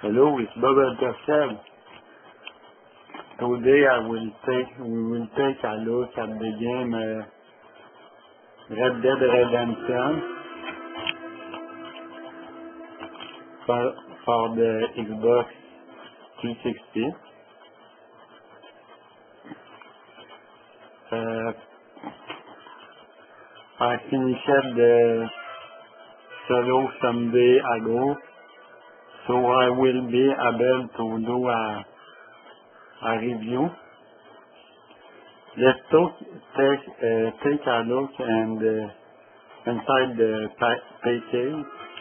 Hello, it's Bubba Dustin. Today we will take a look at the game Red Dead Redemption for the Xbox 360. I finished the solo some day ago, so I will be able to do a review. Let's take a look and inside the package.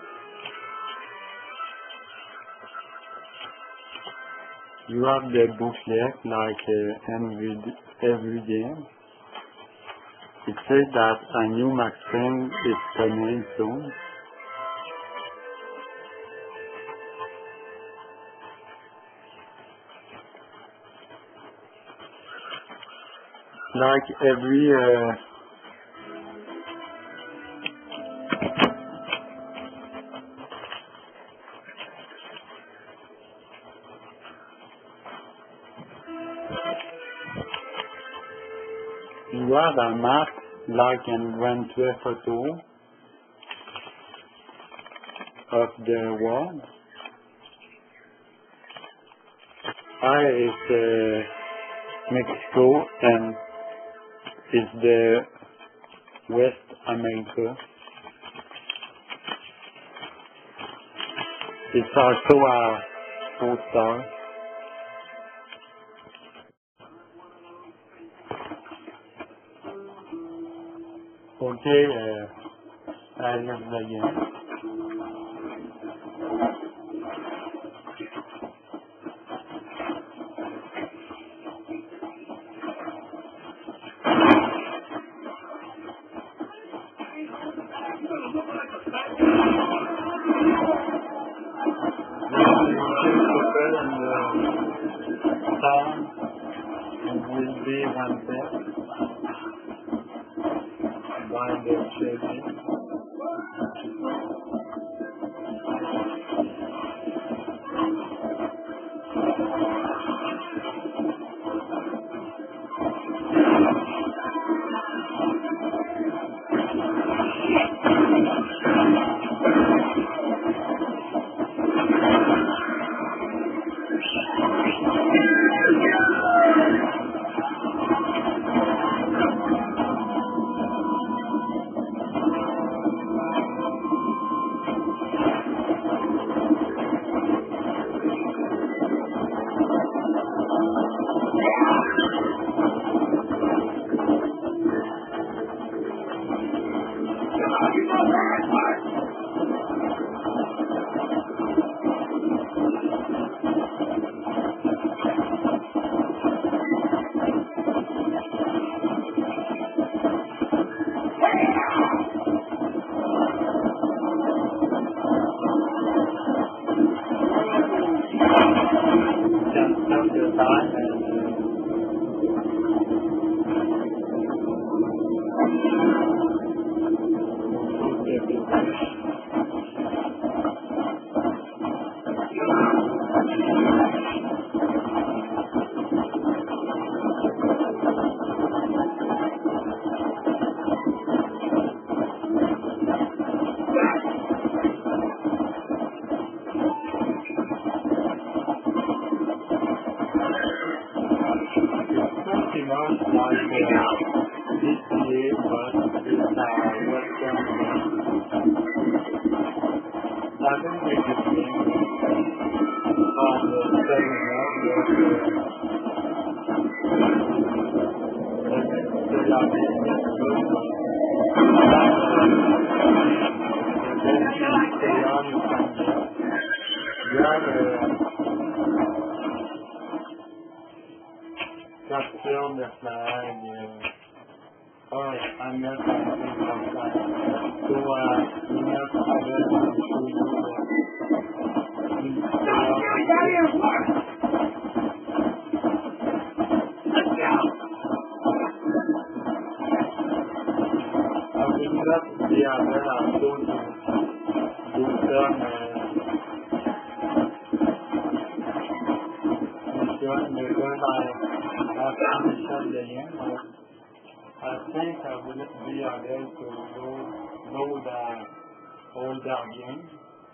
You have the booklet like every game. It says that a new Max Payne is coming soon. Like every you have a map like in Grand Theft Auto of the world. Is Mexico and is the West America. It's also a poster. Okay, I love the game. Will be one step while they're chasing. Capture the flag. I'm not going to do the flag. So, we have to mission because I finished the game. I think I will be able to load all the games.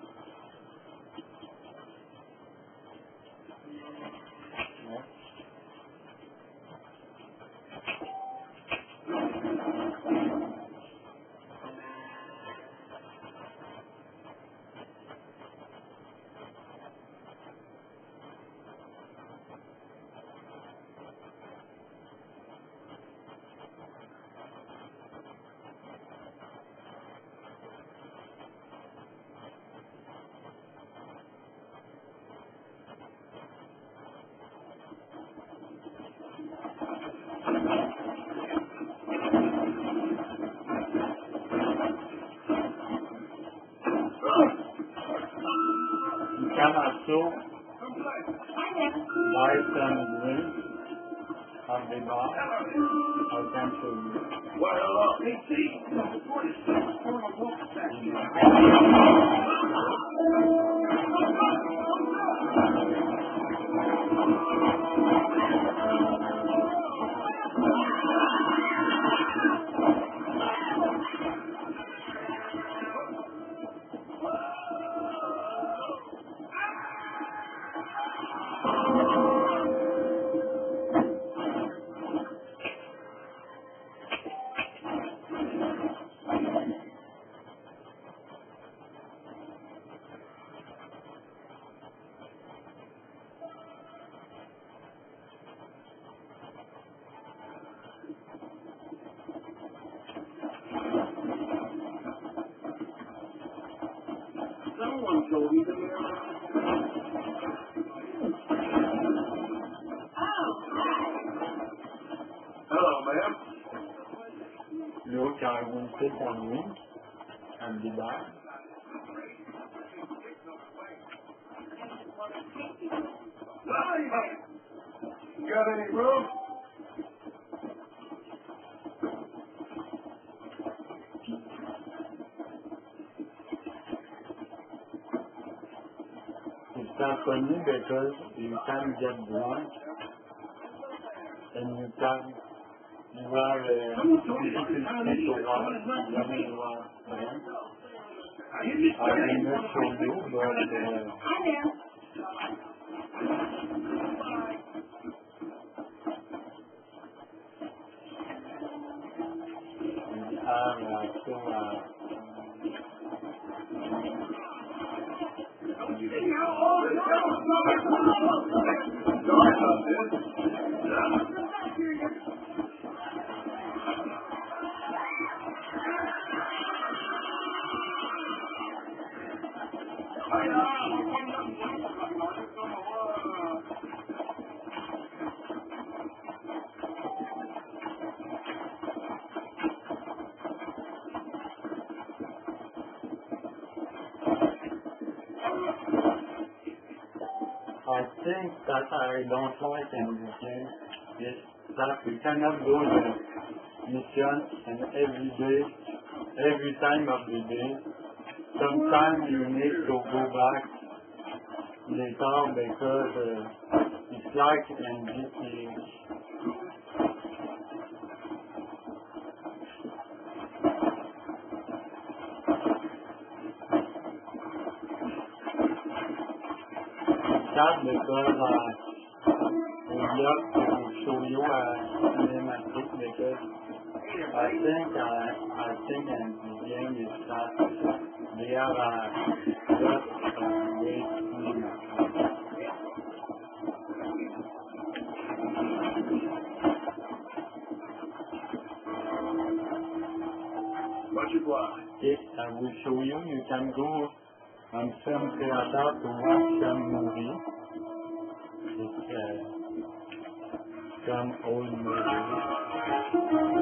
Can also buy some drinks at the bar. I can show you. Well, someone told me that they're Hello, ma'am. Look, I will take a drink at the bar. You got any room? It's not funny because you can get drunk and you are difficulty to walk when you are drunk. I will not show you, but I think that I don't like in this game is that we cannot go to mission and every time of the day. Sometimes you need to go back later because it's like in GTA. That because we have to show you a cinematic because I think in the game is that they are just great cinematic. What you want? Yes, I will show you. You can go on some theater to watch some movie. It's some old movie.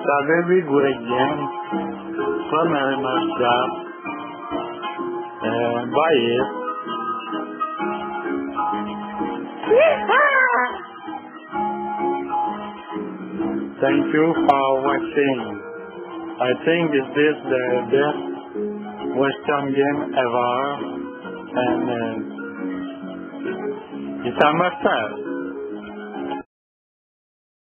a very great game. From myself. Buy it. Thank you for watching. I think this is the best Western game ever, and it's a must-have.